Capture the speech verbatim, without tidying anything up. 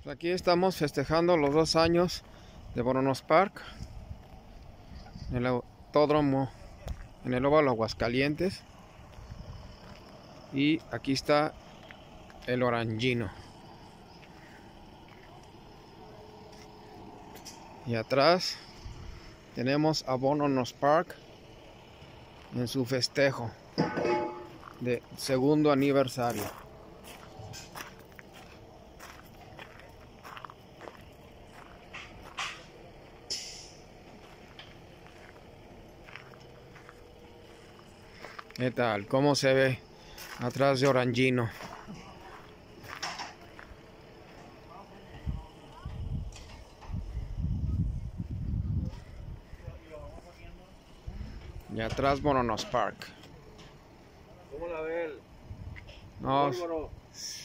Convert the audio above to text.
Pues aquí estamos festejando los dos años de Bononos Park en el autódromo, en el óvalo Aguascalientes. Y aquí está el Orangino. Y atrás tenemos a Bononos Park en su festejo de segundo aniversario. ¿Qué tal? ¿Cómo se ve atrás de Orangino? Y atrás Bononos Park. ¿Cómo la ve él? No, Bárbaro.